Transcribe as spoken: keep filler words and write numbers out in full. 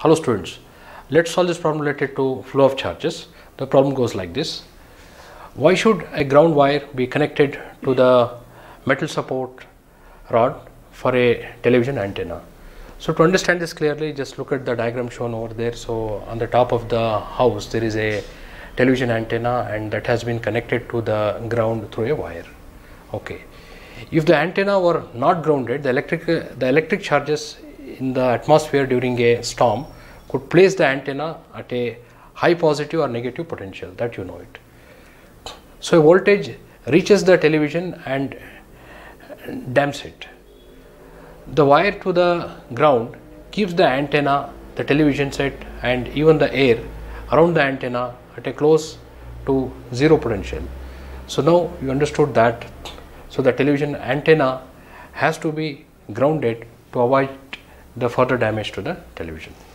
Hello students, let's solve this problem related to flow of charges. The problem goes like this. Why should a ground wire be connected to the metal support rod for a television antenna? So to understand this clearly, just look at the diagram shown over there. So on the top of the house there is a television antenna and that has been connected to the ground through a wire. Okay. If the antenna were not grounded, the electric uh, the electric charges in the atmosphere during a storm could place the antenna at a high positive or negative potential, that you know it. So a voltage reaches the television and damps it. The wire to the ground keeps the antenna, the television set and even the air around the antenna at a close to zero potential. So now you understood that. So the television antenna has to be grounded to avoid the further damage to the television.